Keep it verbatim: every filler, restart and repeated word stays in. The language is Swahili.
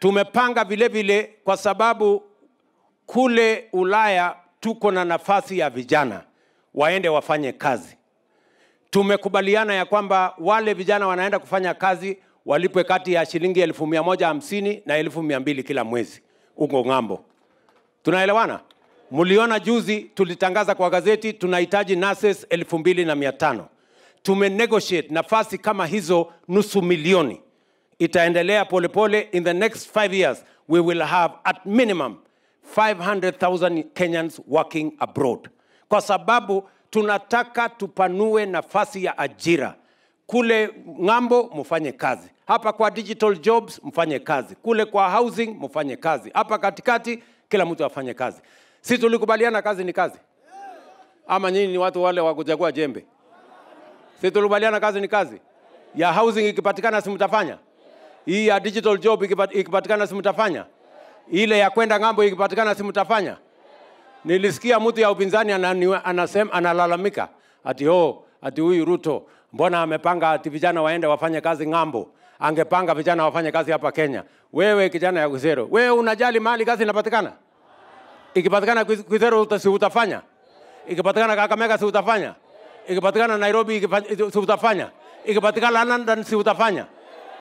Tumepanga vile vile kwa sababu kule Ulaya tuko na nafasi ya vijana waende wafanye kazi. Tumekubaliana ya kwamba wale vijana wanaenda kufanya kazi walipwe kati ya shilingi elfu mia moja hamsini na elfu mia mbili kila mwezi uko ng'ambo. Tunaelewana? Muliona juzi tulitangaza kwa gazeti tunahitaji nurses elfu mbili na mia tano. Tumenegotiate nafasi kama hizo nusu milioni. Itaendelea pole pole. In the next five years we will have at minimum five hundred thousand Kenyans working abroad. Kwa sababu tunataka tupanue nafasi ya ajira. Kule ng'ambo mfanye kazi. Hapa kwa digital jobs mfanye kazi. Kule kwa housing mfanye kazi. Hapa katikati kila mtu afanye kazi. Si tulikubaliana kazi ni kazi? Ama nyinyi ni watu wale wa kuchagua jembe? Si tulikubaliana kazi ni kazi? Ya housing ikipatikana si mtafanya? Hii ya digital job ikipatikana si mtafanya? Ile ya kwenda ng'ambo ikipatikana si mtafanya? Nilisikia mtu ya upinzani anasema analalamika ati oh ati huyu Ruto mbona amepanga ati vijana waende wafanye kazi ng'ambo, angepanga vijana wafanye kazi hapa Kenya. Wewe kijana ya Kwizero, wewe unajali mahali kazi inapatikana? Ikipatikana Kwizero si utafanya? Ikipatikana Kakamega si utafanya? Ikipatikana Nairobi si utafanya? Ikipatikana London si utafanya?